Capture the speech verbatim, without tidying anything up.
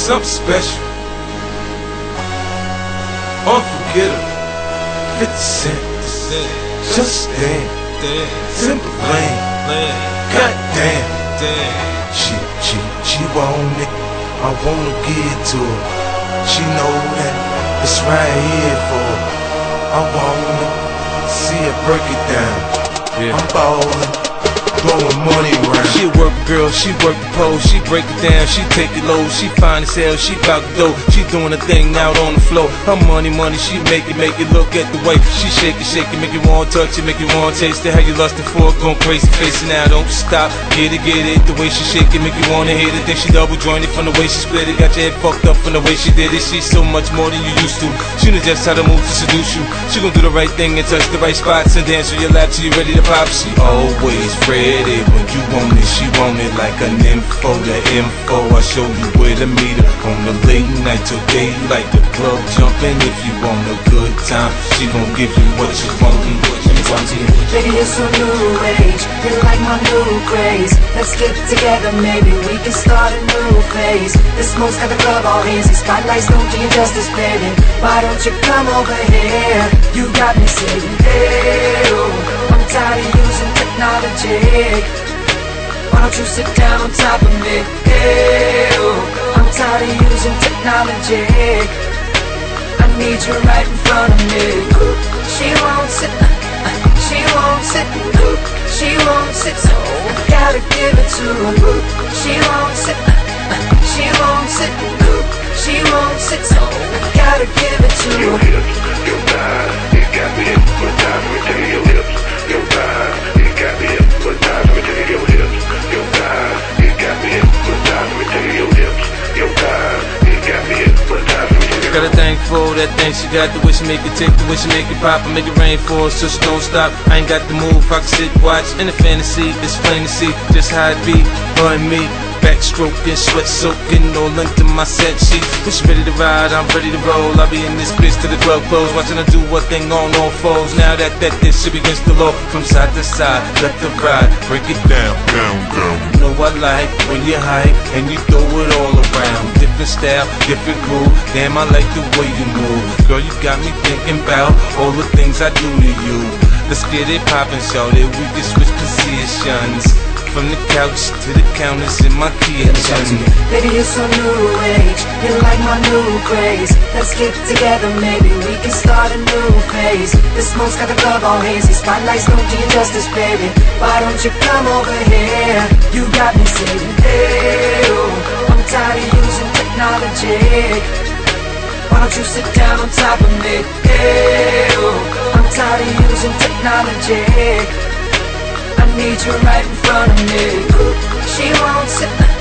something special, unforgettable. Fifty Cent, just damn, simple lane. Goddamn, she, she, she want it. I wanna give it to her. She know that it's right here for her. I wanna see her break it down. Yeah. I'm ballin', blowing money around. She a work girl, she work the pole, she break it down, she take it low, she fine as hell, she bout the dough, she doing her thing out on the floor. Her money, money, she make it, make it. Look at the way she shake it, shake it, make you want to touch it, make you want to taste it. How you lustin' for it, going crazy, facing now, don't stop. Get it, get it, the way she shake it, make you wanna hit it. Then she double jointed from the way she split it, got your head fucked up from the way she did it. She's so much more than you used to. She knows just how to move to seduce you. She gon' do the right thing and touch the right spots and dance on your lap till you ready to pop. She always ready when you want it. She want it like an info, the info. I show you where to meet her on the late night till daylight. The club jumping if you want a good time. She gon' give you what you want and what you want. Baby, you're so new age, you're like my new craze. Let's get together, maybe we can start a new phase. The smoke's got the club all hazy, spotlights don't do you justice, baby. Why don't you come over here? You got me saying, hey, oh, I'm tired of using technology. Why don't you sit down on top of me? Hey, oh, I'm tired of using technology. I need you right in front of me. She won't sit, she won't sit, she won't sit, so I gotta give it to her. She won't sit, she won't sit, she won't sit, so I gotta give it to her. Your hips, your thighs, it got me hypnotized. Let me tell you, your hips, your thighs, it got me hypnotized. Let me tell you, your hips, your thighs, it got me hypnotized. Let me tell you, your hips, your thighs, it got me hypnotized. Got a thing for that thing she got, the way she make it tick, the way she make it pop, and make it rain for her, so she don't stop. I ain't got the move, I can sit, watch, in the fantasy, it's plain to see just how it be, her and me. Backstroking, sweat soaking, all into my set sheets. When she ready to ride, I'm ready to roll. I'll be in this bitch till the club close, watching her do what thing on all fours. Now that that this shit begins to low, from side to side, left to right, break it down, down, down. You know I like when you hype and you throw it all around. Different style, different groove. Damn, I like the way you move. Girl, you got me thinking about all the things I do to you. Let's get it poppin', show that we can switch positions. From the couch to the counters in my kitchen. Baby, you're so new age, you're like my new craze. Let's get together, maybe we can start a new phase. The smoke's got the club all hazy, spotlights don't do you justice, baby. Why don't you come over here? You got me saying, hey, oh, I'm tired of using technology. Why don't you sit down on top of me? Hey, oh, I'm tired of using technology. I need you right in front of me. She won't sit.